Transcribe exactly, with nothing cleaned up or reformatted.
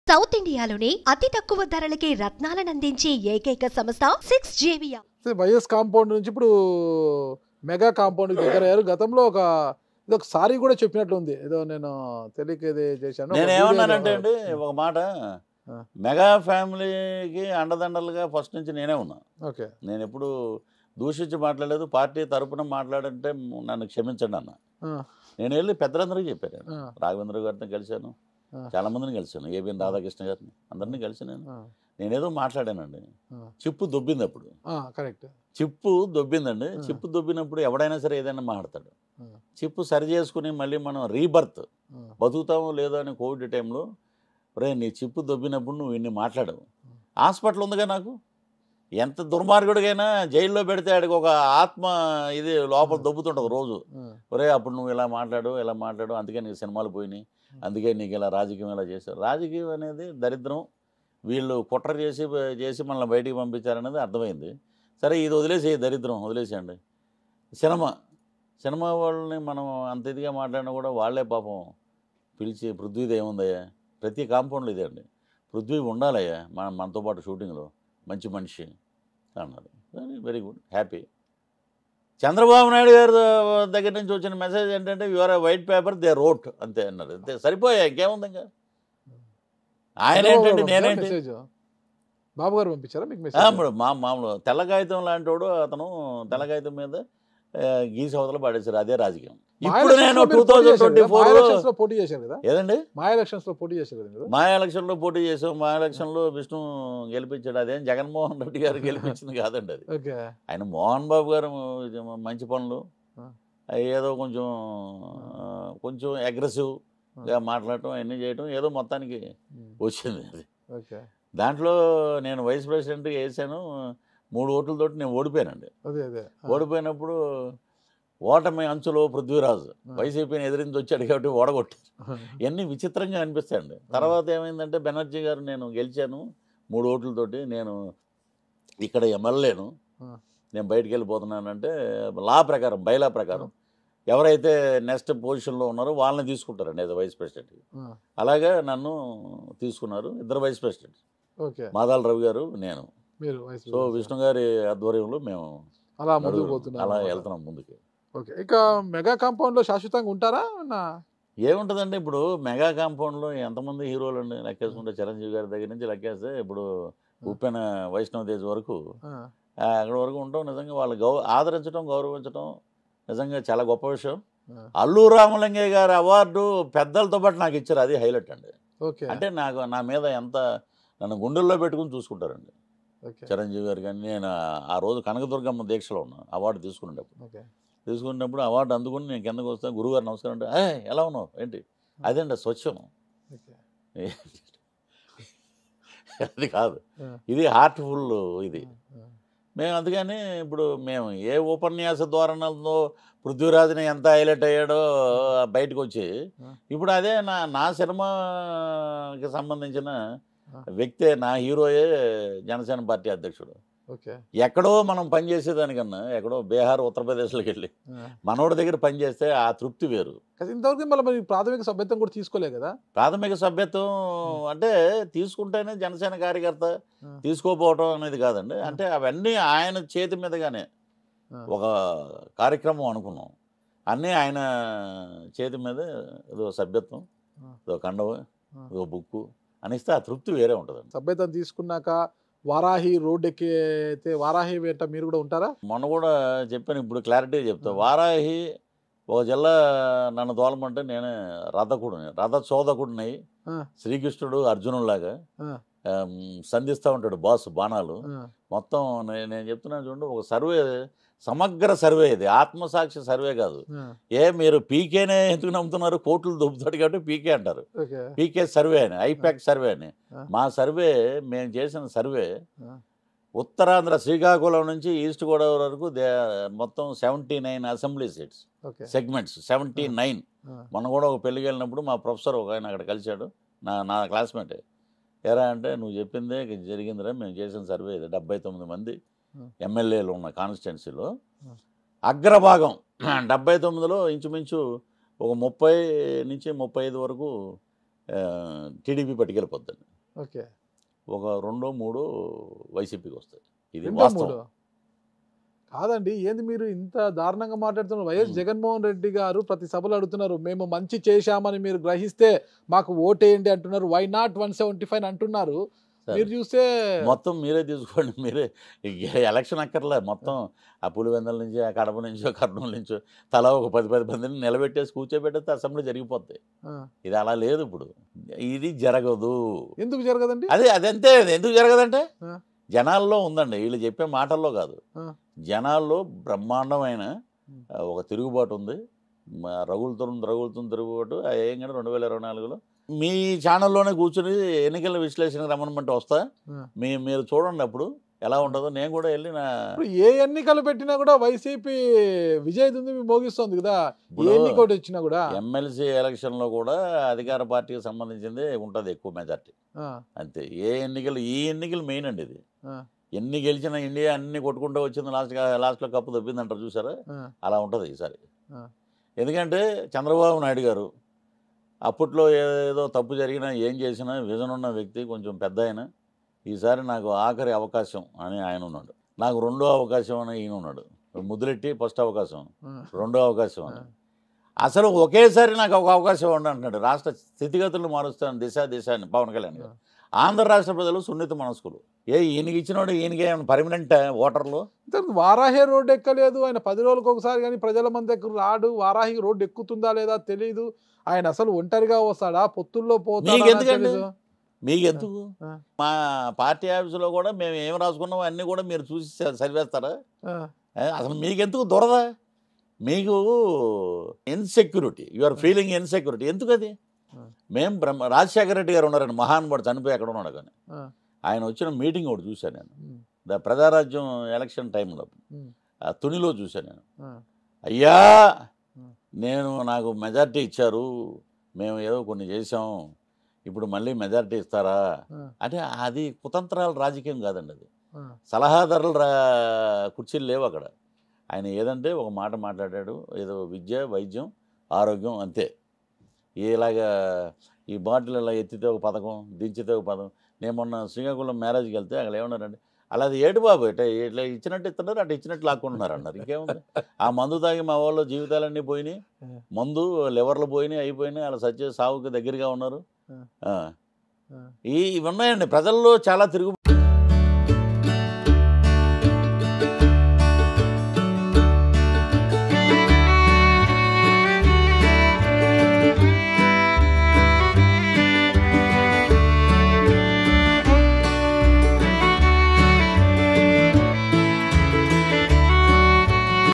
South ఇండియాలోనే అతి తక్కువ ధరలకే రత్నాలను అందించే ఏకైక సంస్థ సిక్స్ జేవియా. వైఎస్ కాంపౌండ్ నుంచి ఇప్పుడు మెగా కాంపౌండ్ దగ్గర అయ్యారు. గతంలో ఒక ఇది ఒక సారీ కూడా చెప్పినట్లు ఉంది. ఏదో నేను తెలియక ఇది చేశాను. నేను ఏమన్నానంటే అండి ఒక మాట, మెగా ఫ్యామిలీకి అండదండలుగా ఫస్ట్ నుంచి నేనే ఉన్నా. ఓకే, నేను ఎప్పుడు దూషించి మాట్లాడలేదు. పార్టీ తరపున మాట్లాడంటే నన్ను క్షమించండి అన్న. నేను వెళ్ళి పెద్దలందరికీ చెప్పాను. రాఘవేంద్ర గారిని కలిశాను, చాలా మందిని కలిశాను, ఏబిఎన్ రాధాకృష్ణ గారిని, అందరినీ కలిసి నేను నేనేదో మాట్లాడానండి. చిప్పు దొబ్బింది అప్పుడు. కరెక్ట్, చిప్పు దొబ్బిందండి. చిప్పు దొబ్బినప్పుడు ఎవడైనా సరే ఏదైనా మాట్లాడతాడు. చిప్పు సరి చేసుకుని మళ్ళీ మనం రీబర్త్ బతుకుతామో లేదో అని కోవిడ్ టైంలో, రే నీ చిప్పు దొబ్బినప్పుడు నువ్వు ఇన్ని మాట్లాడవు. హాస్పిటల్ ఉందిగా నాకు. ఎంత దుర్మార్గుడికైనా జైల్లో పెడితే ఆడికి ఒక ఆత్మ ఇది లోపల దొబ్బుతుంటుంది రోజు. ఒరే అప్పుడు నువ్వు ఇలా మాట్లాడు ఇలా మాట్లాడు, అందుకే నీకు సినిమాలు పోయినాయి, అందుకే నీకు ఇలా రాజకీయం ఇలా చేశారు. రాజకీయం అనేది దరిద్రం, వీళ్ళు కుట్ర చేసి చేసి మనల్ని బయటికి పంపించారనేది అర్థమైంది. సరే ఇది వదిలేసి దరిద్రం వదిలేసేయండి. సినిమా సినిమా వాళ్ళని మనం అంత ఇదిగా మాట్లాడినా కూడా వాళ్ళే పాపం పిలిచి, పృథ్వీది ఏముందయ్యా, ప్రతి కాంపౌండ్లో ఇదే అండి, పృథ్వీ ఉండాలయ్యా మన మనతో పాటు షూటింగ్లో, మంచి మనిషి అన్నారు. Very good, happy. Chandrababu Naidu గారి దగ్గర నుంచి వచ్చిన మెసేజ్ ఏంటంటే your white paper they wrote అంతే అన్నారు. అంతే, సరిపోయా, ఇంకేముంది ఇంకా. ఆయన ఏంటంటే నేనేంటి, బాబు గారు పంపించారా మీకు? మా మామూలు తెల్ల కాగితం లాంటి వాడు అతను, తెల్ల కాగితం మీద గీసి అవతల పడేశారు. అదే రాజకీయం. ఇప్పుడు నేను టూ థౌజండ్ ట్వంటీ ఫోర్ లో పోటీ చేశారు కదా. ఏదండి, మా ఎలక్షన్స్ లో పోటీ చేశారు కదా. మా ఎలక్షన్ లో పోటీ చేసాం. మా ఎలక్షన్ లో విష్ణు గెలిపించాడు. అదేం జగన్మోహన్ రెడ్డి గారు గెలిపించింది కాదండి అది. ఆయన మోహన్ బాబు గారు మంచి పనులు, ఏదో కొంచెం కొంచెం అగ్రెసివ్గా మాట్లాడటం అవన్నీ చేయటం ఏదో మొత్తానికి వచ్చింది అది. దాంట్లో నేను వైస్ ప్రెసిడెంట్గా వేసాను. మూడు ఓట్లతోటి నేను ఓడిపోయానండి. ఓడిపోయినప్పుడు ఓటమి అంచులో పృథ్వీరాజు వైసీపీని ఎదిరించి వచ్చాడు కాబట్టి ఓడగొట్టారు. ఇవన్నీ విచిత్రంగా అనిపిస్తాయండి. తర్వాత ఏమైందంటే బెనర్జీ గారు, నేను గెలిచాను మూడు ఓట్లతోటి, నేను ఇక్కడ ఎమ్మెల్యేను, నేను బయటికి వెళ్ళిపోతున్నానంటే లా ప్రకారం, బైలా ప్రకారం ఎవరైతే నెక్స్ట్ పొజిషన్లో ఉన్నారో వాళ్ళని తీసుకుంటారండి ఏదో వైస్ ప్రెసిడెంట్. అలాగే నన్ను తీసుకున్నారు ఇద్దరు వైస్ ప్రెసిడెంట్, మాదాల రవి గారు, నేను. సో విష్ణు గారి ఆధ్వర్యంలో మేము అలా ముందుకు పోతున్నాం, అలా వెళ్తున్నాం ముందుకి. ఓకే, ఇక మెగా కాంపౌండ్లో శాశ్వతంగా ఉంటారా? ఏముంటుందండి, ఇప్పుడు మెగా కాంపౌండ్లో ఎంతమంది హీరోలు అండి లెక్కేసుకుంటే, చిరంజీవి గారి దగ్గర నుంచి లెక్కేస్తే ఇప్పుడు ఉప్పెన వైష్ణవ్ వరకు అక్కడ వరకు ఉంటాం. నిజంగా వాళ్ళు గౌ ఆదరించడం గౌరవించడం నిజంగా చాలా గొప్ప విషయం. అల్లు రామలింగయ్య గారి అవార్డు పెద్దలతో పాటు నాకు ఇచ్చారు, అది హైలైట్ అండి. అంటే నాకు నా మీద ఎంత నన్ను గుండెల్లో పెట్టుకుని చూసుకుంటారండి చిరంజీవి గారు. కానీ నేను ఆ రోజు కనకదుర్గమ్మ దీక్షలో ఉన్నా, అవార్డు తీసుకునేటప్పుడు తీసుకున్నప్పుడు అవార్డు అందుకుని నేను కిందకు వస్తాను, గురుగారు నమస్కారం అంటే ఎలా ఉన్నావు ఏంటి, అదేండి స్వచ్ఛం, అది కాదు, ఇది హార్ట్ఫుల్ ఇది. మేము అందుకని ఇప్పుడు మేము ఏ ఉపన్యాస ధోరణలతో పృథ్వీరాజ్ని ఎంత హైలైట్ అయ్యాడో బయటకు వచ్చి, ఇప్పుడు అదే నా నా సినిమాకి సంబంధించిన వ్యక్తే, నా హీరోయే జనసేన పార్టీ అధ్యక్షుడు. ఎక్కడో మనం పనిచేసేదానికన్నా ఎక్కడో బీహార్ ఉత్తరప్రదేశ్లోకి వెళ్ళి మనోడి దగ్గర పనిచేస్తే ఆ తృప్తి వేరు. ఇంతవరకు మళ్ళీ ప్రాథమిక సభ్యత్వం కూడా తీసుకోలే కదా. ప్రాథమిక సభ్యత్వం అంటే తీసుకుంటేనే జనసేన కార్యకర్త, తీసుకోపోవటం అనేది కాదండి. అంటే అవన్నీ ఆయన చేతి మీదగానే ఒక కార్యక్రమం అనుకున్నాం, అన్నీ ఆయన చేతి మీద. ఏదో సభ్యత్వం, ఏదో కండవ, ఏదో బుక్కు అనిస్తే ఆ తృప్తి వేరే ఉంటుంది. సభ్యత్వం తీసుకున్నాక వారాహి రోడ్ ఎక్కితే వారాహి వెంట మీరు కూడా ఉంటారా? మొన్న కూడా చెప్పాను, ఇప్పుడు క్లారిటీ చెప్తా. వారాహి ఒక జిల్లా నన్ను తోలమంటే నేనే రథకుడిని, రథ చోదకుడిని. శ్రీకృష్ణుడు అర్జునుడిలాగా సంధిస్తూ ఉంటాడు బాసు బాణాలు. మొత్తం నేను చెప్తున్నాను చూడండి, ఒక సర్వే, సమగ్ర సర్వే ఇది, ఆత్మసాక్షి సర్వే కాదు. ఏ మీరు పీకేనే ఎందుకు నమ్ముతున్నారు, కోట్లు దొబ్బుతాడు కాబట్టి పీకే అంటారు. పీకే సర్వే అని, ఐపాక్ సర్వే అని. మా సర్వే, మేము చేసిన సర్వే ఉత్తరాంధ్ర శ్రీకాకుళం నుంచి ఈస్ట్ గోదావరి వరకు మొత్తం seventy nine assembly seats segments, seventy nine. మొన్న కూడా ఒక పెళ్ళికి వెళ్ళినప్పుడు మా ప్రొఫెసర్ ఒక ఆయన అక్కడ కలిశాడు, నా నా క్లాస్మేటే. ఎరా అంటే నువ్వు చెప్పిందే జరిగిందిరా, మేము చేసిన సర్వే ఇది. డెబ్బై తొమ్మిది మంది ఎమ్మెల్యేలు ఉన్న కాన్స్టిట్యున్సీలో అగ్రభాగం డెబ్బై తొమ్మిదిలో ఇంచుమించు ఒక ముప్పై నుంచి ముప్పై ఐదు వరకు టీడీపీ పట్టుకెళ్ళిపోద్దండి. ఓకే. ఒక రెండో మూడో వైసీపీకి వస్తాయి. ఇది రెండో వాస్తవం. మూడో కాదండి. ఏంది మీరు ఇంత దారుణంగా మాట్లాడుతున్నారు? వైఎస్ ఉమ్. జగన్మోహన్ రెడ్డి గారు ప్రతి సభలో అడుగుతున్నారు, మేము మంచి చేశామని మీరు గ్రహిస్తే మాకు ఓటేయండి అంటున్నారు. Why not one seventy five అంటున్నారు. సరే. మీరు చూస్తే మొత్తం మీరే తీసుకోండి. మీరే ఎలక్షన్ అక్కర్లే. మొత్తం ఆ పులివెందల నుంచి, ఆ కడప నుంచో, కర్నూలు నుంచో తలా ఒక పది పది మందిని నిలబెట్టేసి కూర్చోబెట్టేస్తే అసెంబ్లీ జరిగిపోతాయి. ఆ, ఇది అలా లేదు ఇప్పుడు. ఇది జరగదు. ఎందుకు జరగదండి? అదే అదంతే. ఎందుకు జరగదంటే ఆ, జనాల్లో ఉందండి. వీళ్ళు చెప్పే మాటల్లో కాదు, ఆ, జనాల్లో బ్రహ్మాండమైన ఉమ్, ఆ, ఒక తిరుగుబాటు ఉంది. మ- రగులుతుంది రగులుతుంది తిరుగుబాటు. ఆ ఏం కానీ రెండు వేల ఇరవై నాలుగులో మీ ఛానల్లోనే కూర్చొని ఎన్నికల విశ్లేషణ రమ్మనమంటే వస్తా. ఆ. మీ మీరు చూడండి అప్పుడు ఎలా ఉంటుందో. నేను కూడా వెళ్ళి నా ఇప్పుడు ఏ ఎన్నికలు పెట్టినా కూడా వైసీపీ విజయ దుందుబి మోగిస్తోంది కదా. ఏ ఇప్పుడు ఎన్నిక ఒకటి వచ్చినా కూడా. ఎమ్మెల్సీ ఎలక్షన్లో కూడా అధికార పార్టీకి సంబంధించిందే ఉంటుంది ఎక్కువ మెజార్టీ. ఆ, అంతే. ఏ ఎన్నికలు ఈ ఎన్నికలు మెయిన్ అండి. ఇది ఆ, ఎన్ని గెలిచినా ఇండియా అన్ని కొట్టుకుంటూ వచ్చింది, లాస్ట్ లాస్ట్లో కప్పు దొబ్బిందంటారు చూసారా, ఆ, అలా ఉంటుంది ఈసారి. ఆ, ఎందుకంటే చంద్రబాబు నాయుడు గారు అప్పట్లో ఏదో తప్పు జరిగినా ఏం చేసినా విజన్ ఉన్న వ్యక్తి, కొంచెం పెద్ద ఆయన. ఈసారి నాకు ఆఖరి అవకాశం అని ఆయన ఉన్నాడు, నాకు రెండో అవకాశం అని ఈయన ఉన్నాడు. ముద్దులెట్టి ఫస్ట్ అవకాశం, ఆ, రెండో అవకాశం అని. అసలు ఒకేసారి నాకు ఒక అవకాశం ఉండి అంటున్నాడు. రాష్ట్ర స్థితిగతులు మారుస్తాను దిశ దిశ అని పవన్ కళ్యాణ్ గారు. ఆంధ్ర రాష్ట్ర ప్రజలు సున్నిత మనస్కులు. ఏ ఈయనకి ఇచ్చినోడు ఈయనకి ఏమైనా పర్మనెంట్ ఓటర్లు? ఇంతకు వారాహి రోడ్డు ఎక్కలేదు ఆయన. పది రోజులకు ఒకసారి కానీ ప్రజల మంది దగ్గర రాడు. వారాహి రోడ్డు ఎక్కుతుందా లేదా తెలియదు. ఆయన అసలు ఒంటరిగా వస్తాడా, పొత్తుల్లో పోతాడా మీకు ఎందుకండి? తెలీదు. మీకు ఎందుకు? ఆ, మా పార్టీ ఆఫీసులో కూడా మేము ఏం రాసుకున్నామో అన్నీ కూడా మీరు చూసి చదివేస్తారా? ఆ, ఏ, అసలు మీకెందుకు దురద? మీకు insecurity, you are feeling insecurity. ఎందుకు అది? ఆ, మేము బ్రహ్మ రాజశేఖర రెడ్డి గారు ఉన్నారండి, మహానుభావుడు, చనిపోయి ఎక్కడ ఉన్నాడు కానీ. ఆ, ఆయన వచ్చిన మీటింగ్ ఒకటి చూశాను నేను, ఉమ్, ద ప్రజారాజ్యం ఎలక్షన్ టైంలో. ఉమ్, ఆ తునిలో చూశాను నేను. ఆ, అయ్యా, ఉమ్, నేను నాకు మెజార్టీ ఇచ్చారు, మేము ఏదో కొన్ని చేసాం, ఇప్పుడు మళ్ళీ మెజార్టీ ఇస్తారా ఆ, అంటే అది కుతంత్రాల రాజకీయం కాదండి. అది ఆ, సలహాదారుల రా కుర్చీలు లేవు అక్కడ. ఆయన ఏదంటే ఒక మాట మాట్లాడాడు, ఏదో విద్య, వైద్యం, ఆరోగ్యం, అంతే. ఇలాగా ఈ బాటిల్ ఇలా ఎత్తితే ఒక పథకం, దించితే ఒక పథకం. నేను మొన్న శ్రీకాకుళం మ్యారేజ్కి వెళ్తే అక్కడ ఏమన్నారండి, అలా అది ఏడు బాబు ఇట్లా ఇట్లా ఇచ్చినట్టు ఇస్తున్నారు, అట్లా ఇచ్చినట్టు లాక్కుంటున్నారు అన్నారు. ఇంకేముంది, ఆ మందు తాగి మా వాళ్ళు జీవితాలన్నీ పోయినాయి, మందు లివర్లు పోయినాయి, అయిపోయినాయి, అలా సత్య సావుకి దగ్గరగా ఉన్నారు. ఆ, ఆ. ఆ. ఈ ఇవి ఉన్నాయండి ప్రజల్లో చాలా తిరుగు